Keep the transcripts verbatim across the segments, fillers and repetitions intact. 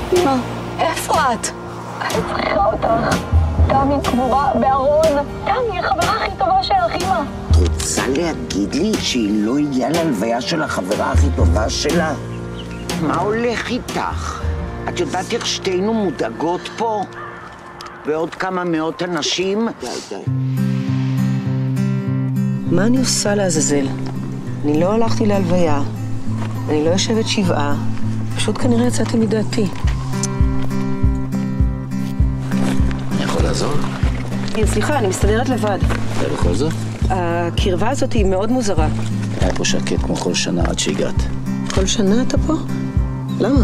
אמא, איפה את? אני צריכה אותך. גבי קבורה בארון. גבי, החברה הכי טובה שלך, אמא. את רוצה להגיד לי שהיא לא הגיעה להלוויה של החברה הכי טובה שלה? מה הולך איתך? את יודעת איך שתינו מודאגות פה? ועוד כמה מאות אנשים? די, די. מה אני עושה לעזאזל? אני לא הלכתי להלוויה, אני לא יושבת שבעה, פשוט כנראה יצאתי מדעתי. אני יכול לעזור? סליחה, אני מסתדרת לבד. ובכל זאת? הקרבה הזאת היא מאוד מוזרה. היה פה שקט כמו כל שנה עד שהגעת. כל שנה אתה פה? למה?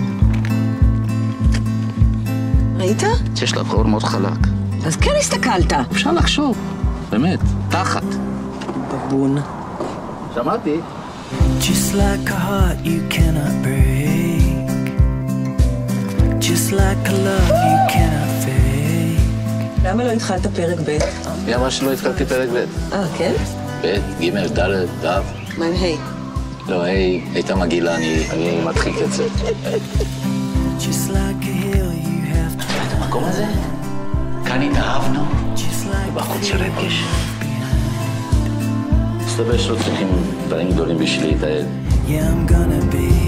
ראית? יש לך חור מאוד חלק. אז כן הסתכלת. אפשר לחשוב, באמת, תחת. בבון. שמעתי. Just like a heart you cannot break, just like a love you cannot fake. למה לא התחלת פרק ב'? היא אמרה שלא התחלתי פרק ב'. אה, כן? ב', ג', ד', ד'. מה עם היי? לא, היי, הייתה מגעילה, אני מתחיל קצת. Just like a hill you have to את המקום הזה? כאן התאהבנו, ובחוץ של רגש. מסתבר שלא צריכים דברים גדולים בשביל להתאהב. Yeah, I'm gonna be